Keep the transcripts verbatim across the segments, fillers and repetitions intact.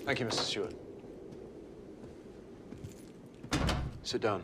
Thank you, Mister Stewart. Sit down.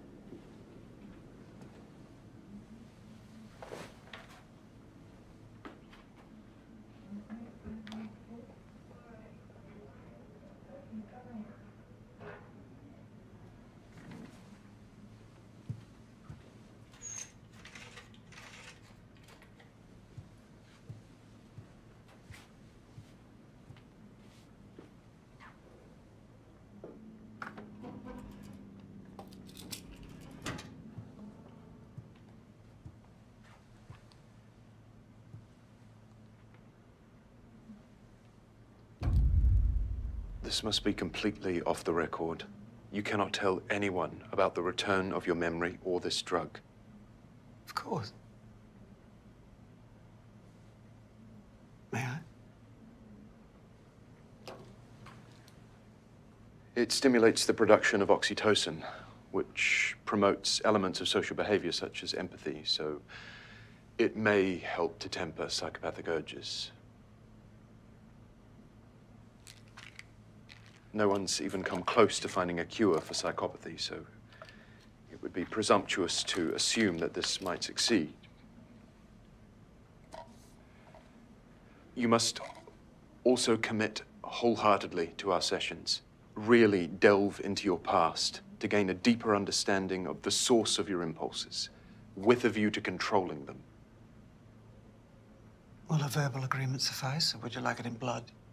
This must be completely off the record. You cannot tell anyone about the return of your memory or this drug. Of course. May I? It stimulates the production of oxytocin, which promotes elements of social behavior such as empathy, so it may help to temper psychopathic urges. No one's even come close to finding a cure for psychopathy, so it would be presumptuous to assume that this might succeed. You must also commit wholeheartedly to our sessions. Really delve into your past to gain a deeper understanding of the source of your impulses, with a view to controlling them. Will a verbal agreement suffice, or would you like it in blood?